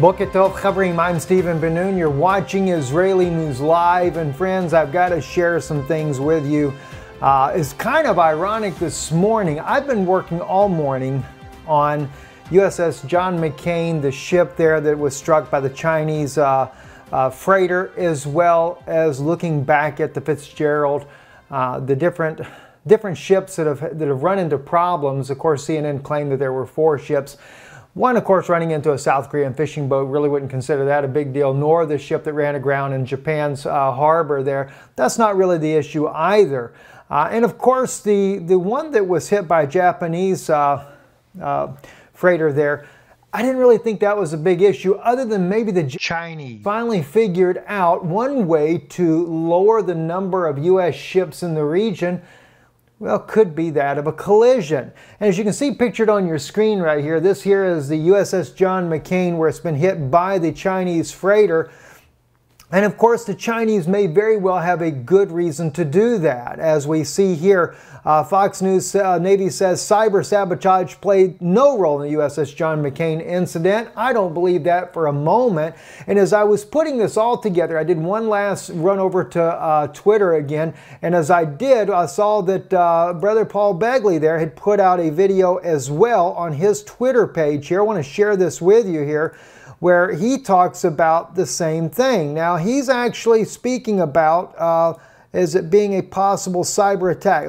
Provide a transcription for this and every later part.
Boker Tov Chavrim, I'm Stephen Ben-Nun. You're watching Israeli News Live. And friends, I've got to share some things with you. It's kind of ironic this morning. I've been working all morning on USS John McCain, the ship there that was struck by the Chinese freighter, as well as looking back at the Fitzgerald, the different ships that have run into problems. Of course, CNN claimed that there were 4 ships. One, of course, running into a South Korean fishing boat. Really wouldn't consider that a big deal, nor the ship that ran aground in Japan's harbor there. That's not really the issue either. And of course, the one that was hit by a Japanese freighter there, I didn't really think that was a big issue, other than maybe the Chinese finally figured out one way to lower the number of U.S. ships in the region. Well, could be that of a collision. And as you can see pictured on your screen right here, this here is the USS John McCain, where it's been hit by the Chinese freighter. And of course, the Chinese may very well have a good reason to do that. As we see here, Fox News Navy says cyber sabotage played no role in the USS John McCain incident. I don't believe that for a moment. And as I was putting this all together, I did one last run over to Twitter again. And as I did, I saw that Brother Paul Begley there had put out a video as well on his Twitter page here. I want to share this with you here, where he talks about the same thing. Now, he's actually speaking about as it being a possible cyber attack.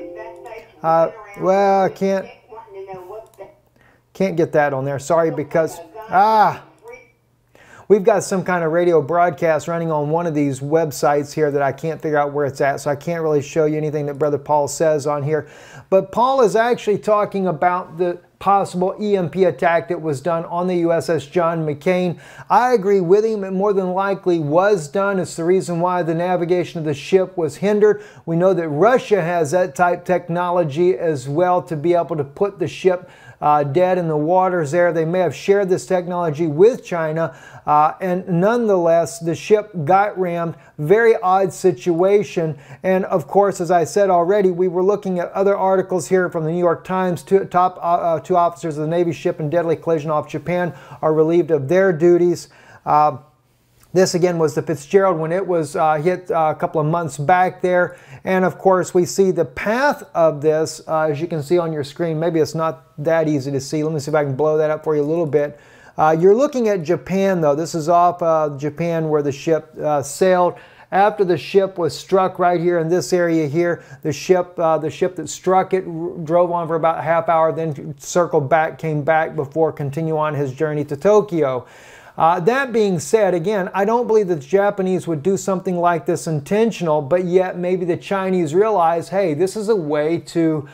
Well, I can't get that on there. Sorry, because we've got some kind of radio broadcast running on one of these websites here that I can't figure out where it's at, so I can't really show you anything that Brother Paul says on here. But Paul is actually talking about the possible EMP attack that was done on the USS John McCain. I agree with him. It more than likely was done. It's the reason why the navigation of the ship was hindered. We know that Russia has that type technology as well, to be able to put the ship dead in the waters there. They may have shared this technology with China, and nonetheless, the ship got rammed. Very odd situation. And of course, as I said already, we were looking at other articles here from the New York Times. Two officers of the Navy ship in deadly collision off Japan are relieved of their duties. This again was the Fitzgerald when it was hit a couple of months back there. And of course, we see the path of this, as you can see on your screen. Maybe it's not that easy to see. Let me see if I can blow that up for you a little bit. You're looking at Japan, though. This is off Japan, where the ship sailed. After the ship was struck right here in this area here, the ship that struck it drove on for about a half hour, then circled back, came back before continuing on his journey to Tokyo. That being said, again, I don't believe that the Japanese would do something like this intentional, but yet maybe the Chinese realize, hey, this is a way to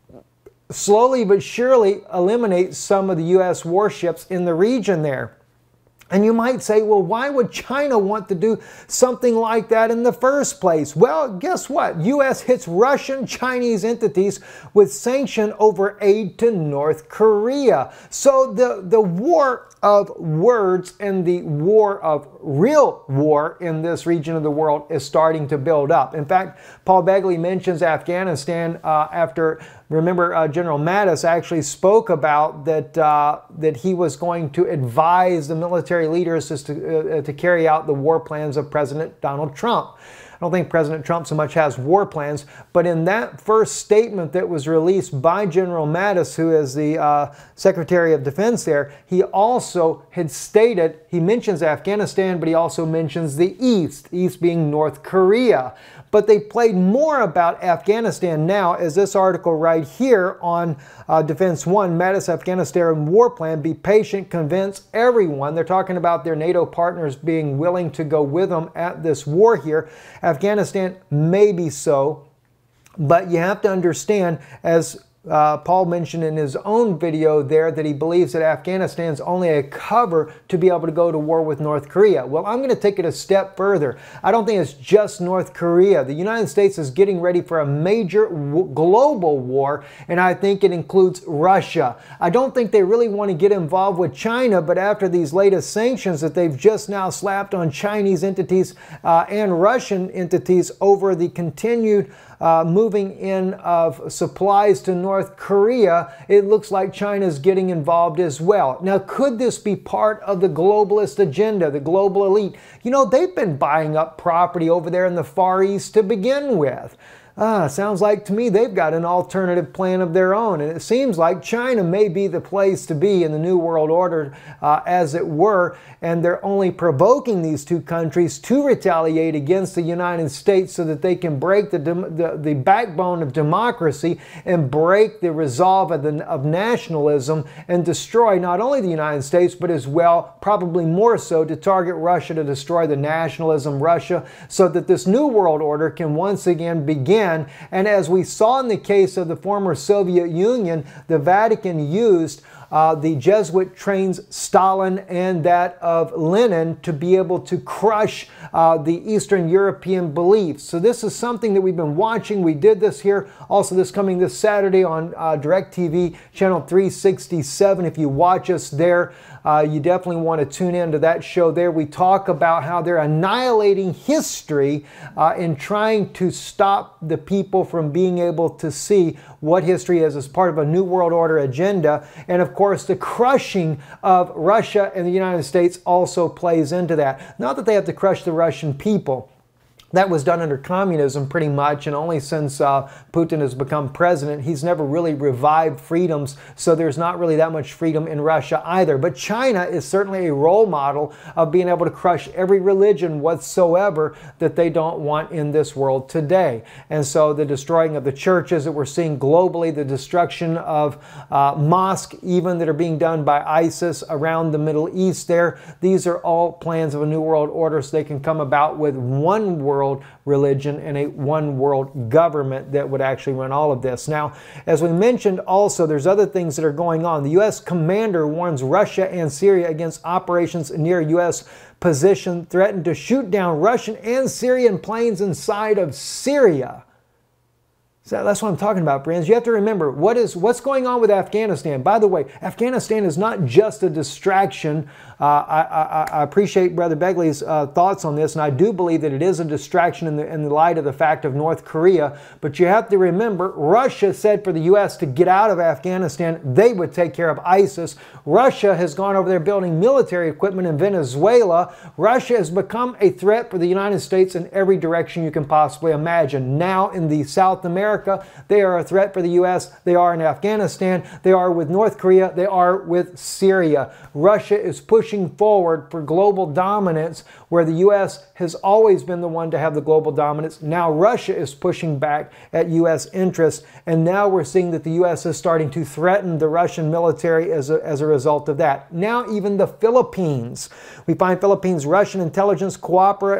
slowly but surely eliminate some of the U.S. warships in the region there. And you might say, well, why would China want to do something like that in the first place? Well, guess what? U.S. hits Russian Chinese entities with sanction over aid to North Korea. So the war of words and the war of real war in this region of the world is starting to build up. In fact, Paul Begley mentions Afghanistan after, remember, General Mattis actually spoke about that he was going to advise the military leaders to carry out the war plans of President Donald Trump. I don't think President Trump so much has war plans, but in that first statement that was released by General Mattis, who is the Secretary of Defense there, he also had stated, he mentions Afghanistan, but he also mentions the East being North Korea. But they played more about Afghanistan now, as this article right here on Defense One, Mattis Afghanistan War Plan, be patient, convince everyone. They're talking about their NATO partners being willing to go with them at this war here. Afghanistan, maybe so, but you have to understand, as Paul mentioned in his own video there, that he believes that Afghanistan is only a cover to be able to go to war with North Korea. Well, I'm going to take it a step further. I don't think it's just North Korea. The United States is getting ready for a major global war, and I think it includes Russia. I don't think they really want to get involved with China, but after these latest sanctions that they've just now slapped on Chinese entities and Russian entities over the continued moving in of supplies to North Korea, it looks like China's getting involved as well. Now, could this be part of the globalist agenda, the global elite? You know, they've been buying up property over there in the Far East to begin with. Sounds like to me they've got an alternative plan of their own. And it seems like China may be the place to be in the New World Order, as it were. And they're only provoking these two countries to retaliate against the United States so that they can break the backbone of democracy and break the resolve of nationalism and destroy not only the United States, but as well, probably more so, to target Russia, to destroy the nationalism Russia, so that this New World Order can once again begin. And as we saw in the case of the former Soviet Union, the Vatican used the Jesuit trains Stalin and that of Lenin to be able to crush the Eastern European beliefs. So this is something that we've been watching. We did this here also this Saturday on DirecTV channel 367. If you watch us there, you definitely want to tune into that show there. We talk about how they're annihilating history in trying to stop the people from being able to see what history is as part of a New World Order agenda. And of course, the crushing of Russia and the United States also plays into that. Not that they have to crush the Russian people. That was done under communism pretty much, and only since Putin has become president, he's never really revived freedoms, so there's not really that much freedom in Russia either. But China is certainly a role model of being able to crush every religion whatsoever that they don't want in this world today. And so the destroying of the churches that we're seeing globally, the destruction of mosques even that are being done by ISIS around the Middle East there, these are all plans of a New World Order so they can come about with one world religion and a one world government that would actually run all of this. Now, as we mentioned also, there's other things that are going on. The U.S. commander warns Russia and Syria against operations near U.S. position, threatened to shoot down Russian and Syrian planes inside of Syria. So that's what I'm talking about, friends. You have to remember what's going on with Afghanistan. By the way, Afghanistan is not just a distraction. I appreciate Brother Begley's thoughts on this, and I do believe that it is a distraction in the light of the fact of North Korea. But you have to remember, Russia said for the U.S. to get out of Afghanistan, they would take care of ISIS. Russia has gone over there building military equipment in Venezuela. Russia has become a threat for the United States in every direction you can possibly imagine. Now in the South America, they are a threat for the U.S. They are in Afghanistan. They are with North Korea. They are with Syria. Russia is pushing forward for global dominance, where the U.S. has always been the one to have the global dominance. Now Russia is pushing back at U.S. interests, and now we're seeing that the U.S. is starting to threaten the Russian military as a result of that. Now even the Philippines. We find Philippines Russian intelligence cooperate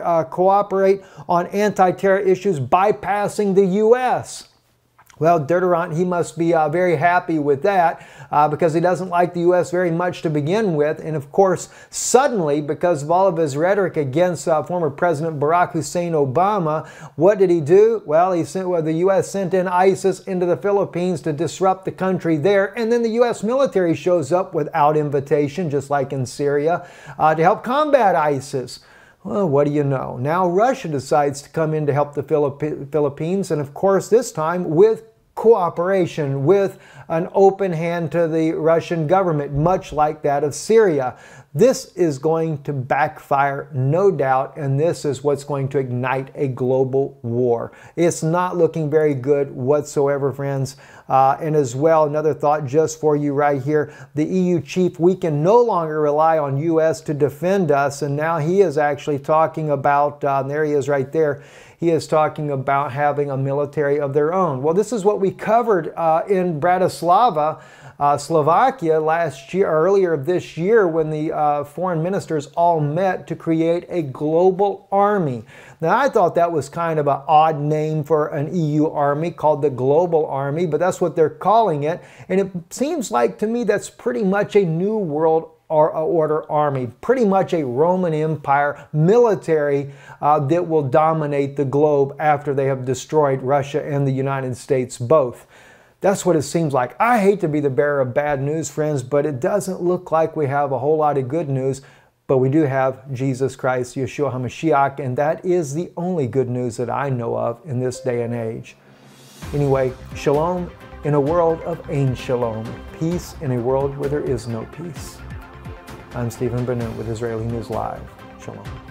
on anti-terror issues, bypassing the U.S. Well, Duterte, he must be very happy with that because he doesn't like the U.S. very much to begin with. And of course, suddenly, because of all of his rhetoric against former President Barack Hussein Obama, what did he do? Well, the U.S. sent in ISIS into the Philippines to disrupt the country there. And then the U.S. military shows up without invitation, just like in Syria, to help combat ISIS. Well, what do you know? Now Russia decides to come in to help the Philippines, and of course this time with cooperation, with an open hand to the Russian government, much like that of Syria. This is going to backfire, no doubt, and this is what's going to ignite a global war. It's not looking very good whatsoever, friends. And as well, another thought just for you right here, the EU chief, we can no longer rely on U.S. to defend us, and now he is actually talking about, there he is right there, he is talking about having a military of their own. Well, this is what we covered in Bratislava, Slovakia last year, earlier this year, when the foreign ministers all met to create a global army. Now, I thought that was kind of an odd name for an EU army called the Global Army, but that's what they're calling it. And it seems like to me that's pretty much a New World Order army, pretty much a Roman Empire military that will dominate the globe after they have destroyed Russia and the United States both. That's what it seems like. I hate to be the bearer of bad news, friends, but it doesn't look like we have a whole lot of good news. But we do have Jesus Christ, Yeshua HaMashiach, and that is the only good news that I know of in this day and age. Anyway, shalom in a world of ein shalom. Peace in a world where there is no peace. I'm Stephen Bennett with Israeli News Live. Shalom.